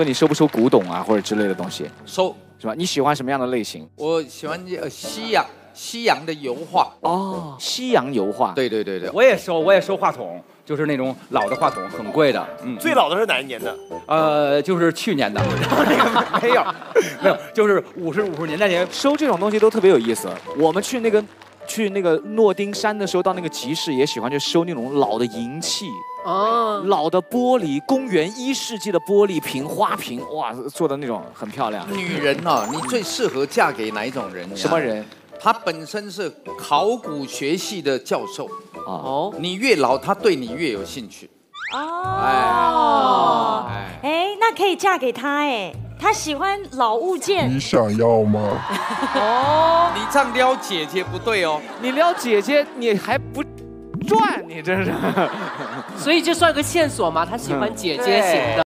那你收不收古董啊，或者之类的东西？ 收， 是吧？你喜欢什么样的类型？ 我喜欢西洋的油画。 哦，西洋油画。 对对对对， 我也收话筒，就是那种老的话筒，很贵的。 最老的是哪一年的？ 就是去年的。然后那个没有，就是50年代前收这种东西都特别有意思。我们去那个诺丁山的时候，到那个集市也喜欢去收那种老的银器。哦，老的玻璃，公元1世纪的玻璃瓶、花瓶，哇，做的那种很漂亮。 女人哦，你最适合嫁给哪一种人？ 什么人？ 他本身是考古学系的教授。 哦， 你越老，他对你越有兴趣。 哦，哎，那可以嫁给他哎，他喜欢老物件。 你想要吗？ 哦，你这样撩姐姐不对哦， 你撩姐姐你还不赚，你真是。 所以这算个线索吗？他喜欢姐姐型的。